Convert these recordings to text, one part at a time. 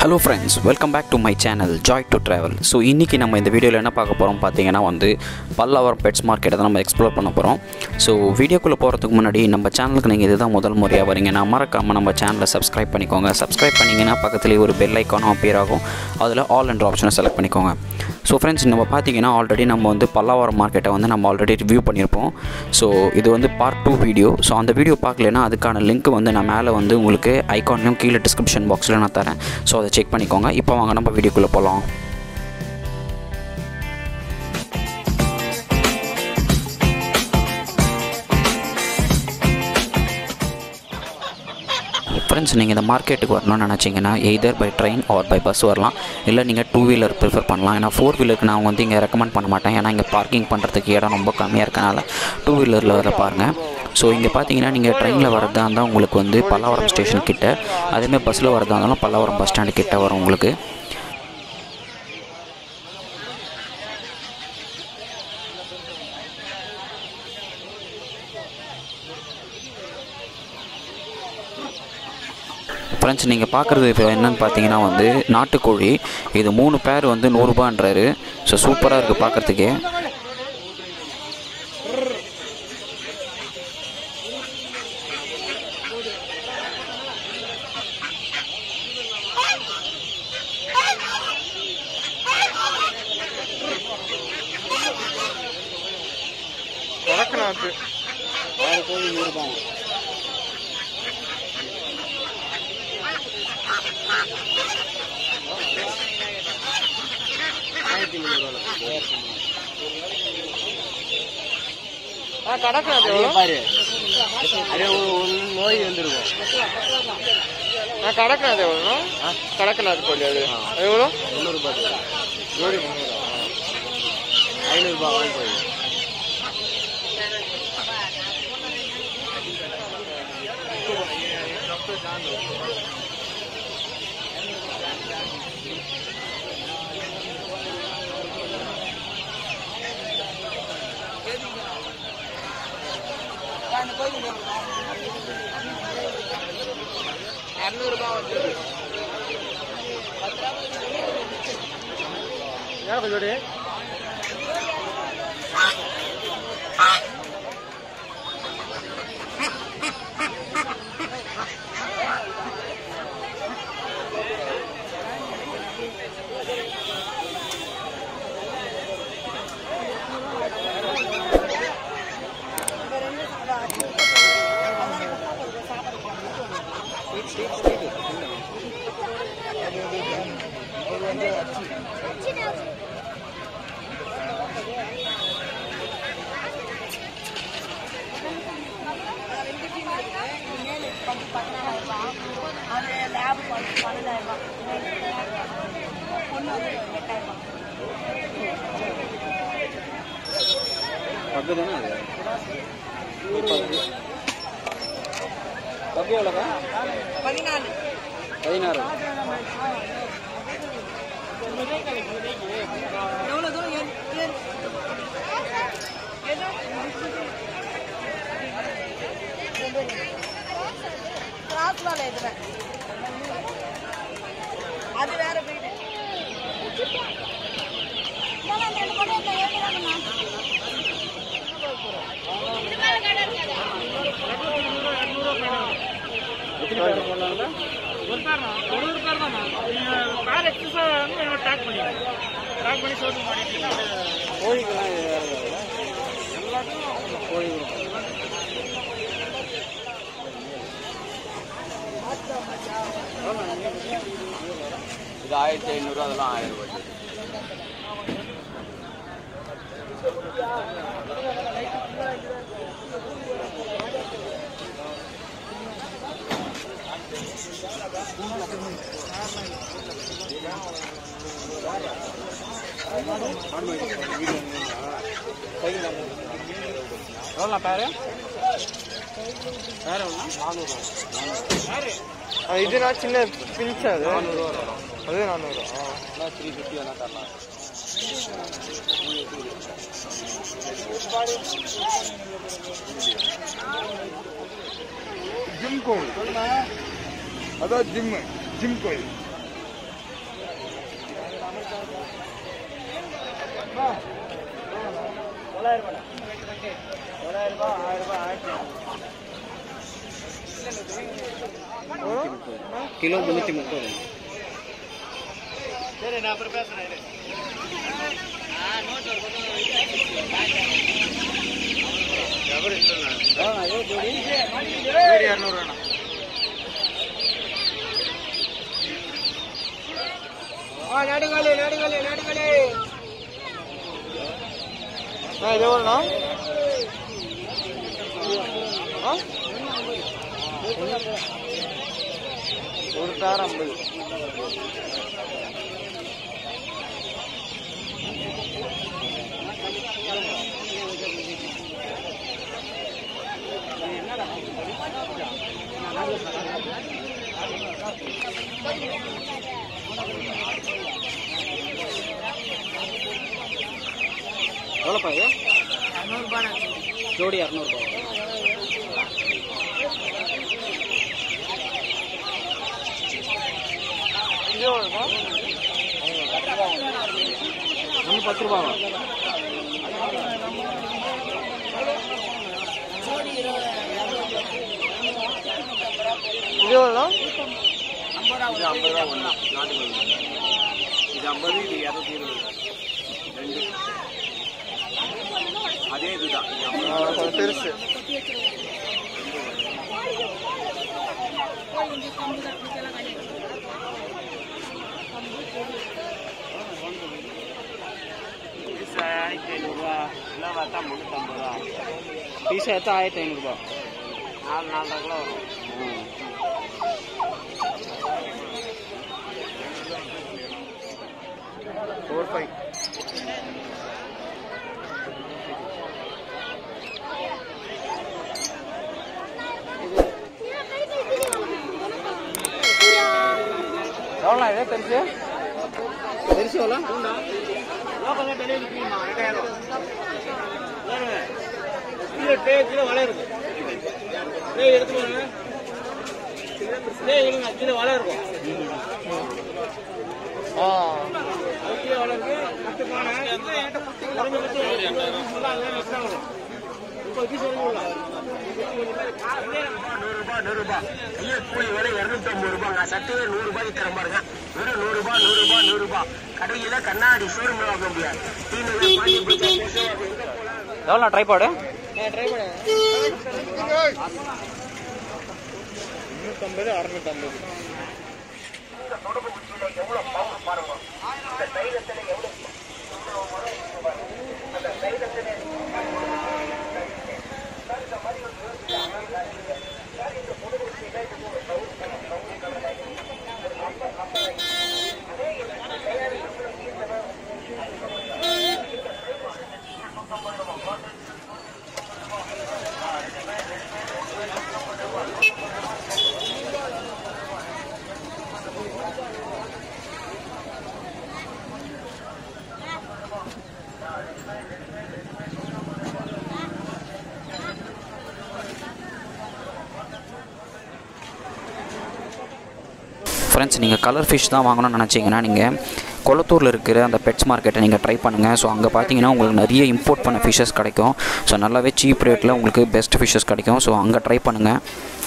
Hello friends, welcome back to my channel Joy2Travel. So இன்னைக்கு நம்ம இந்த வீடியோல என்ன பார்க்க போறோம் பாத்தீங்கன்னா வந்து Palllavaram Pets Market தான் நம்ம எக்ஸ்ப்ளோர் பண்ண போறோம். So வீடியோக்குள்ள போறதுக்கு முன்னாடி நம்ம சேனலுக்கு நீங்க இதுதான் முதல் முறையா வரீங்கன்னா மறக்காம நம்ம சேனலை Subscribe பண்ணிக்கோங்க. Subscribe பண்ணீங்கன்னா பக்கத்துலயே ஒரு பெல் ஐகானும் appear ஆகும். அதுல all என்ற ஆப்ஷனை செலக்ட் பண்ணிக்கோங்க. So friends, நம்ம பாத்தீங்கன்னா ஆல்ரெடி நம்ம வந்து Pallavaram மார்க்கெட்டை வந்து நம்ம ஆல்ரெடி ரிவ்யூ பண்ணிருப்போம். So இது வந்து பார்ட் 2 வீடியோ. So அந்த வீடியோ பார்க்கலனா அதுக்கான லிங்க் வந்து நான் மேலே வந்து உங்களுக்கு ஐகான்லயும் கீழ டிஸ்கிரிப்ஷன் பாக்ஸ்ல நான் தரேன். So அதை செக் பண்ணிக்கோங்க. இப்போ வாங்க நம்ம வீடியோக்குள்ள போலாம். Friends, நீங்கள் இந்த மார்க்கெட்டுக்கு வரணும்னு நினச்சிங்கன்னா either by train or by bus வரலாம், இல்லை நீங்கள் 2 வீலர் ப்ரிஃபர் பண்ணலாம். ஏன்னா 4 வீலருக்கு நான் வந்து இங்கே ரெக்கமெண்ட் பண்ண மாட்டேன். ஏன்னா இங்கே பார்க்கிங் பண்ணுறதுக்கு இடம் ரொம்ப கம்மியாக இருக்கனால 2 வீலரில் வர பாருங்கள். ஸோ இங்கே பார்த்தீங்கன்னா நீங்கள் ட்ரெயினில் வரதா இருந்தால் உங்களுக்கு வந்து பல்லவரம் ஸ்டேஷன் கிட்ட, அதேமாதிரி பஸ்ஸில் வரதா இருந்தாலும் பல்லவரம் பஸ் ஸ்டாண்டு கிட்ட வரும் உங்களுக்கு. ஃப்ரெண்ட்ஸ், நீங்கள் பார்க்குறது இப்போ என்னென்னு பார்த்தீங்கன்னா வந்து நாட்டுக்கோழி. இது 3 பேர் வந்து 100 ரூபான்றாரு. ஸோ சூப்பராக இருக்குது பார்க்குறதுக்கே. கடக்கிறது பாரு, அதே ஒரு நோய் வந்துருக்கும். கடக்கிறது எவ்வளோ? கடக்கிறது கோழி அது எவ்வளோ? 300 ரூபாய் ஜோடி. 500 ரூபாய் வாங்கி போய். ஜோடி அது வேற போயிட்டு இது 1500, அதெல்லாம் 1000 ரூபாய். எவ்வளோ பேரு? வேற எவ்வளோ? 400. இதுனா சின்ன பிஞ்சு, அது 400 ரூபா வரும். அது 400. 350 வேணா தரலாம். जिम कोई अदा जिम जिम कोई கிலோ 330. சரி நான் அப்புறம் பேசுறேன். இது எவ்வளோண்ணா? ஒரு தார் 50. எவ்வளோப்பா இது? 200 ஜோடி 200. இது எவ்வளோப்பா? ஒன்று 10 ரூபாவா? இது எவ்வளோ? 50 ரூபா ஒன்று. இது 50, இது 220. ரெண்டு அதே இதுதான். பெருசு. பீஸ் எடுத்தா 1500 ரூபா. 4 கிலோ வரும். 4-5. எவ்வளோ இது பெருசு? பெருசு எவ்வளோ? கிலோ வலை இருக்கும். எடுத்து கிலோ வலை இருக்கும். கிலோ வலை இருக்கு. 10 பானை. 100 ரூபாய். கூலி விலை 250 ரூபாய். சட்டையே 100 ரூபாய்க்கு தர பாருங்க. வெறும் 100 ரூபாய். கடையில கண்ணாடி ஷோரூம் வாங்க முடியாது. எவ்வளோ ட்ரைபாடு? ட்ரை பண்ண 350, 650. ஃப்ரெண்ட்ஸ், நீங்கள் கலர் ஃபிஷ் தான் வாங்கணும்னு நினச்சிங்கன்னா நீங்கள் கொளத்தூரில் இருக்கிற அந்த பெட்ஸ் மார்க்கெட்டை நீங்கள் ட்ரை பண்ணுங்கள். ஸோ அங்கே பார்த்தீங்கன்னா உங்களுக்கு நிறைய இம்போர்ட் பண்ண ஃபிஷ்ஷஸ் கிடைக்கும். ஸோ நல்லாவே சீப் ரேட்டில் உங்களுக்கு பெஸ்ட் ஃபிஷ்ஷஸ் கிடைக்கும். ஸோ அங்கே ட்ரை பண்ணுங்கள்.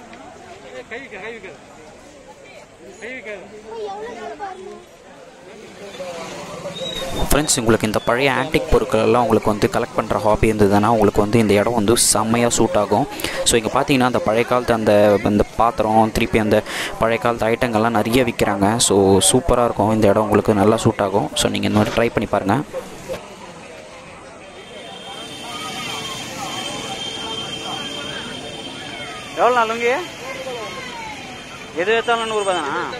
ஃப்ரெண்ட்ஸ், உங்களுக்கு இந்த பழைய ஆன்டிக் பொருட்கள் எல்லாம் உங்களுக்கு வந்து கலெக்ட் பண்ணுற ஹாபி இருந்ததுன்னா உங்களுக்கு வந்து இந்த இடம் வந்து செம்மையாக சூட் ஆகும். ஸோ இங்கே பார்த்தீங்கன்னா அந்த பழைய காலத்து அந்த பாத்திரம், திருப்பி அந்த பழைய காலத்து ஐட்டங்கள்லாம் நிறைய விற்கிறாங்க. ஸோ சூப்பராக இருக்கும். இந்த இடம் உங்களுக்கு நல்லா சூட் ஆகும். ஸோ நீங்கள் இந்த மாதிரி ட்ரை பண்ணி பாருங்கள். எவ்வளோ நாளுங்க? எது எடுத்தாலும் 100 ரூபாய் தானா?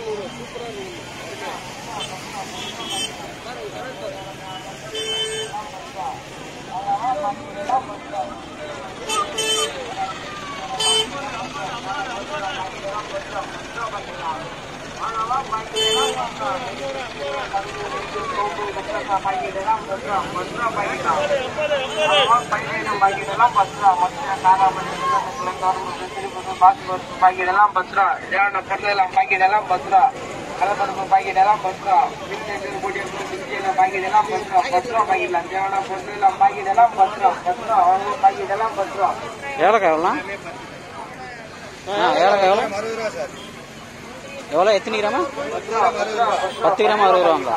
பாக்கெட் எல்லாம் 10 ரூபா. கலப்பருப்பு பாக்கெட் எல்லாம் 10 ரூபா. பிஸ்கெட் போட்டு பிஸ்கெட் பாக்கெட் எல்லாம் 10 ரூபா. 10 ரூபா பாக்கெட் எல்லாம் தேவையான பொருள் எல்லாம் பாக்கெட் எல்லாம் 10 ரூபா. 10 ரூபா அவங்க பாக்கெட் எல்லாம் 10 ரூபா. ஏலக்காய் எவ்வளோ? ஏலக்காய் எவ்வளோ? 60 ரூபா சார். எவ்வளோ? எத்தனை கிராமா? 10 கிராம் 60 ரூபாங்களா?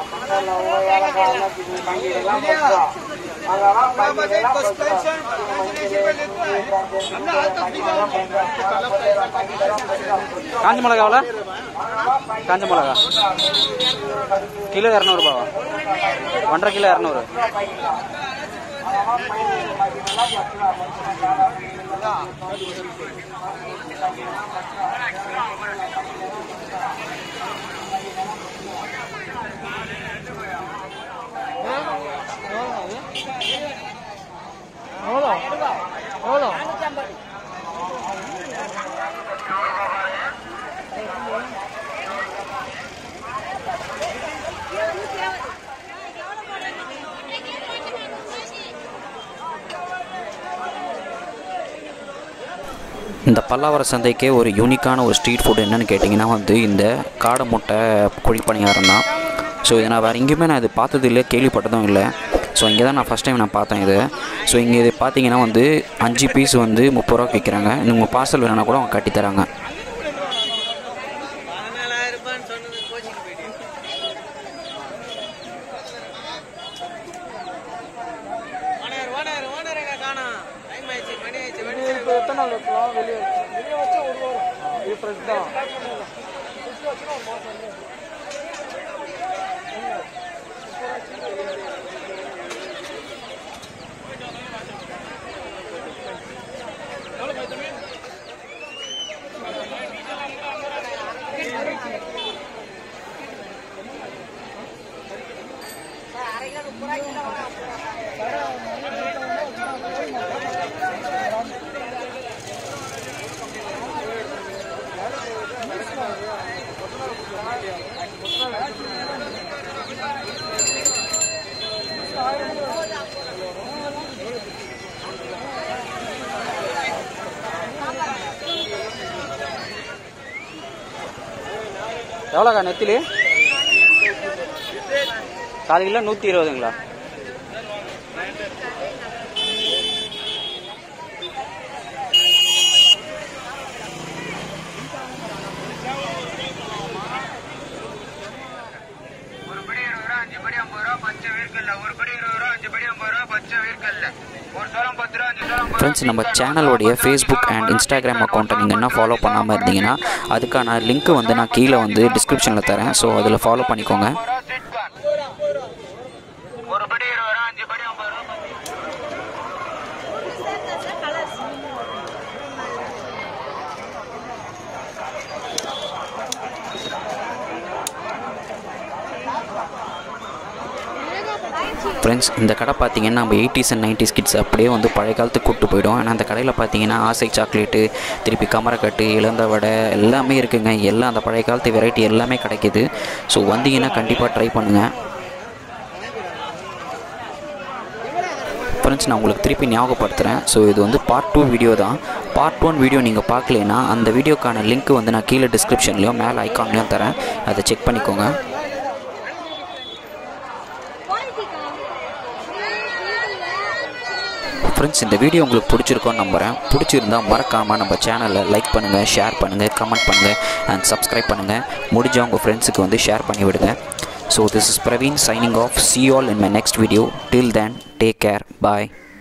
காஞ்ச மிளகா எவ்வளோ? காஞ்ச மிளகா கிலோ 200 ரூபாவா? 1.5 கிலோ 200. இந்த பல்லாவரம் சந்தைக்கே ஒரு யூனிக்கான ஒரு ஸ்ட்ரீட் ஃபுட் என்னென்னு கேட்டிங்கன்னா வந்து இந்த காடை முட்டை குழிப்பணியாரம் தான். ஸோ இதை நான் வேறு எங்கேயுமே நான் இது பார்த்தது இல்லை, கேள்விப்பட்டதும் இல்லை. ஸோ இங்கே தான் நான் ஃபஸ்ட் டைம் நான் பார்த்தேன் இது. ஸோ இங்கே இது பார்த்தீங்கன்னா வந்து 5 பீஸ் வந்து 30 ரூபாய்க்கு விற்கிறாங்க. நீங்கள் பார்சல் வேணுன்னா கூட அவங்க கட்டித்தராங்க. எத்தனை நாள் வைக்கலாம்? வெளியே வச்சா 1 வாரம். இது ஃப்ரெஷ் தான். எவ்வளோக்கா நெத்திலி? 4 கிலோ 120ங்களா? ஃப்ரெண்ட்ஸ், நம்ம சேனலோடைய ஃபேஸ்புக் அண்ட் இன்ஸ்டாகிராம் அக்கௌண்ட்டை நீங்கள் என்ன ஃபாலோ பண்ணாமல் இருந்தீங்கன்னா அதுக்கான லிங்க்கு வந்து நான் கீழே வந்து டிஸ்கிரிப்ஷனில் தரேன். ஸோ அதில் ஃபாலோ பண்ணிக்கோங்க. ஃப்ரெண்ட்ஸ், இந்த கடை பார்த்தீங்கன்னா நம்ம 80s and 90s கிட்ஸ் அப்படியே வந்து பழைய காலத்துக்கு கூப்பிட்டு போய்டும். ஏன்னா அந்த கடையில் பார்த்தீங்கன்னா ஆசை சாக்லேட்டு, திருப்பி கமரக்கட்டு, இழந்த வடை எல்லாமே இருக்குங்க. எல்லாம் அந்த பழைய காலத்து வெரைட்டி எல்லாமே கிடைக்கிது. ஸோ வந்தீங்கன்னா கண்டிப்பாக ட்ரை பண்ணுங்கள். ஃப்ரெண்ட்ஸ், நான் உங்களுக்கு திருப்பி ஞாபகப்படுத்துகிறேன். ஸோ இது வந்து பார்ட் 2 வீடியோ தான். பார்ட் 1 வீடியோ நீங்கள் பார்க்கலைன்னா அந்த வீடியோக்கான லிங்க் வந்து நான் கீழே டிஸ்கிரிப்ஷன்லையும் மேலே ஐக்கான்லையும் தரேன். அதை செக் பண்ணிக்கோங்க. ஃப்ரெண்ட்ஸ், இந்த வீடியோ உங்களுக்கு பிடிச்சிருக்கோன்னு நம்புகிறேன். பிடிச்சிருந்தால் மறக்காமல் நம்ம சேனலை லைக் பண்ணுங்கள், ஷேர் பண்ணுங்கள், கமெண்ட் பண்ணுங்கள் அண்ட் சப்ஸ்கிரைப் பண்ணுங்கள். முடிஞ்சால் உங்கள் ஃப்ரெண்ட்ஸுக்கு வந்து ஷேர் பண்ணி விடுங்க. So this is Praveen signing off. See you all in my next video. Till then, take care. Bye.